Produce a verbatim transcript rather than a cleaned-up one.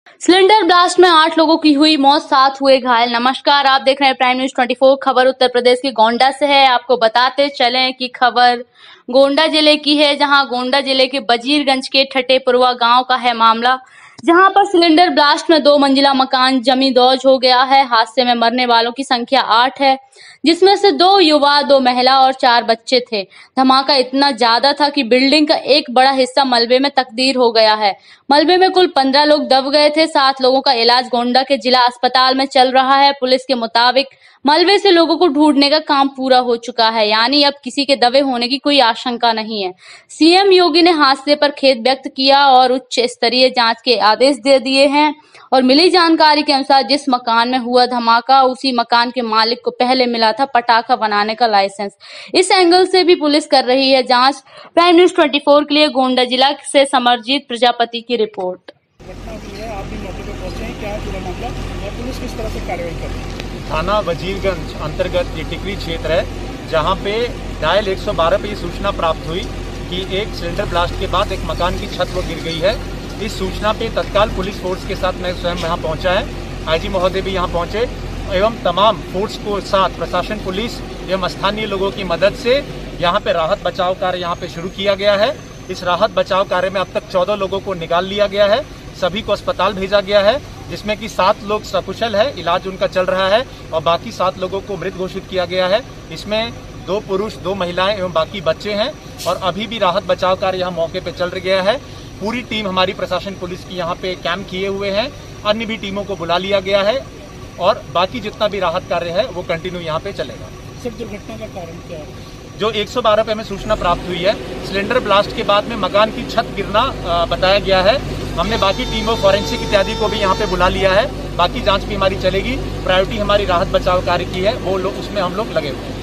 Cylinder blast में आठ लोगों की हुई मौत, सात हुए घायल। नमस्कार, आप देख रहे हैं प्राइम न्यूज चौबीस। खबर उत्तर प्रदेश के गोंडा से है। आपको बताते चलें कि खबर गोंडा जिले की है, जहां गोंडा जिले के बजीरगंज के ठटेपुरवा गांव का है मामला, जहां पर सिलेंडर ब्लास्ट में दो मंजिला मकान जमींदोज हो गया है। हादसे में मरने वालों की संख्या आठ है, जिसमें से दो युवा, दो महिला और चार बच्चे थे। धमाका इतना ज्यादा था कि बिल्डिंग का एक बड़ा हिस्सा मलबे में तकदीर हो गया है। मलबे में कुल पंद्रह लोग दब गए थे। सात लोगों का इलाज गोंडा के जिला अस्पताल में चल रहा है। पुलिस के मुताबिक मलबे से लोगों को ढूंढने का काम पूरा हो चुका है, यानी अब किसी के दबे होने की कोई आशंका नहीं है। सीएम योगी ने हादसे पर खेद व्यक्त किया और उच्च स्तरीय जांच के आदेश दे दिए हैं। और मिली जानकारी के अनुसार जिस मकान में हुआ धमाका, उसी मकान के मालिक को पहले मिला था पटाखा बनाने का लाइसेंस। इस एंगल से भी पुलिस कर रही है जांच। प्राइम न्यूज चौबीस के लिए गोंडा जिला से समरजीत प्रजापति की रिपोर्ट। घटना हुई है, आप भी मौके पर पहुंचे हैं, क्या है पूरा मामला और पुलिस किस तरह से कार्रवाई कर रही है? थाना वजीरगंज अंतर्गत ये टिकरी क्षेत्र है, जहां पे डायल एक सौ बारह पे ये सूचना प्राप्त हुई कि एक सिलेंडर ब्लास्ट के बाद एक मकान की छत वो गिर गई है। इस सूचना पे तत्काल पुलिस फोर्स के साथ मैं स्वयं यहाँ पहुंचा है। आईजी महोदय भी यहाँ पहुंचे एवं तमाम फोर्स को साथ प्रशासन, पुलिस एवं स्थानीय लोगों की मदद से यहाँ पे राहत बचाव कार्य यहाँ पे शुरू किया गया है। इस राहत बचाव कार्य में अब तक चौदह लोगों को निकाल लिया गया है, सभी को अस्पताल भेजा गया है, जिसमें कि सात लोग सकुशल है, इलाज उनका चल रहा है और बाकी सात लोगों को मृत घोषित किया गया है। इसमें दो पुरुष, दो महिलाएं एवं बाकी बच्चे हैं और अभी भी राहत बचाव कार्य यहाँ मौके पे चल गया है। पूरी टीम हमारी प्रशासन, पुलिस की यहाँ पे कैंप किए हुए हैं। अन्य भी टीमों को बुला लिया गया है और बाकी जितना भी राहत कार्य है वो कंटिन्यू यहाँ पे चलेगा। सर, दुर्घटना का कारण क्या है? जो एक सौ बारह पे हमें सूचना प्राप्त हुई है, सिलेंडर ब्लास्ट के बाद में मकान की छत गिरना बताया गया है। हमने बाकी टीमों, फॉरेंसिक इत्यादि को भी यहाँ पे बुला लिया है। बाकी जांच भी हमारी चलेगी। प्रायोरिटी हमारी राहत बचाव कार्य की है, वो लोग उसमें हम लोग लगे हुए हैं।